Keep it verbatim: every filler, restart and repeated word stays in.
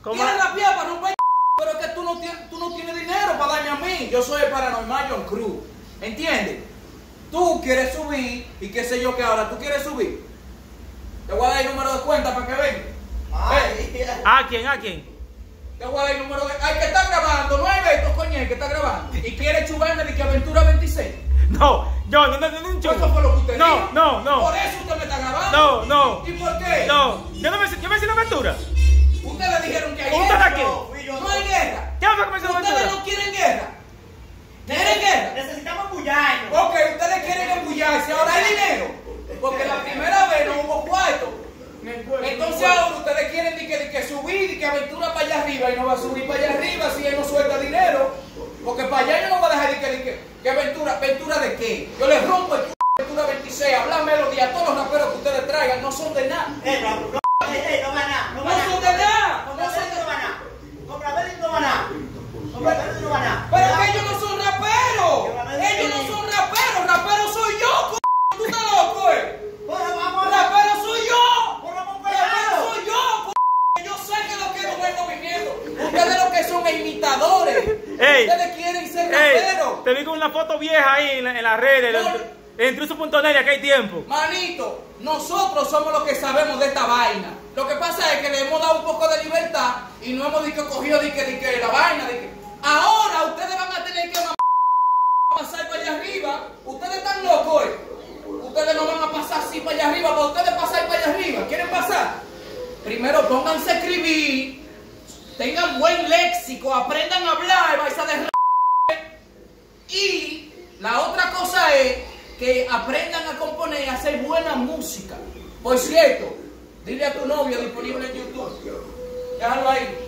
¿Quieres rapear para romper? Pero es que tú no, tienes, tú no tienes dinero para darme a mí. Yo soy el Paranormal John Cruz. ¿Entiendes? Tú quieres subir y qué sé yo que ahora. ¿Tú quieres subir? Te voy a dar el número de cuenta para que venga. ¿A quién? ¿A quién? Te voy a dar el número de... Ay, que está grabando. No hay Beto, coño, que está grabando. ¿Y quiere chubarme de que Aventura veintiséis? No, yo no, no, no, no, ¿Eso fue lo que usted no, dijo? no, no. ¿Por eso usted me está grabando? No, no. ¿Y por qué? No, yo no me yo me hice una aventura. Ustedes dijeron que hay ¿Usted guerra. a quién? No, no hay guerra. ¿Qué fue que me hice una Ustedes aventura? no quieren guerra. ¿Quieren guerra? Necesitamos bullarnos. Ok, ustedes quieren embullarse. Ahora hay dinero. Porque la primera vez no hubo cuarto. Entonces ahora ustedes quieren de que, de que subir y que Aventura para allá arriba y no va a subir para allá arriba si él no suelta dinero. Porque para allá yo no voy a dejar de que, de que, que Aventura, ¿Aventura de qué? Yo les rompo el c*** Aventura veintiséis, hablar melodía, todos los raperos que ustedes traigan no son de nada. Eh, no, no, eh, no va nada. No son de nada. Compra verde no va nada. Compra verde no va nada. Compra verde no va nada. Pero es que ellos no son raperos. Ellos no son raperos. Rapero soy yo, c***. Tú estás loco, eh. Rapero soy yo. Rapero soy yo, c***. Yo sé que lo que no voy movimiento. Ustedes lo que son es imitadores. Ey, Ustedes quieren ser ey, raperos. te vi con una foto vieja ahí en, la, en las redes, No. en intruso punto net, que hay tiempo. Manito, nosotros somos los que sabemos de esta vaina. Lo que pasa es que le hemos dado un poco de libertad y no hemos dicho, cogido de que, de que la vaina. De que... Ahora ustedes van a tener que pasar para allá arriba. Ustedes están locos, ¿eh? Ustedes no van a pasar así para allá arriba. Para ustedes pasar para allá arriba. ¿Quieren pasar? Primero pónganse a escribir. Tengan buen léxico. Aprendan a hablar. Vais a derramar. Y la otra cosa es que aprendan a componer y a hacer buena música. Por cierto, dile a tu novio disponible en YouTube. Déjalo ahí.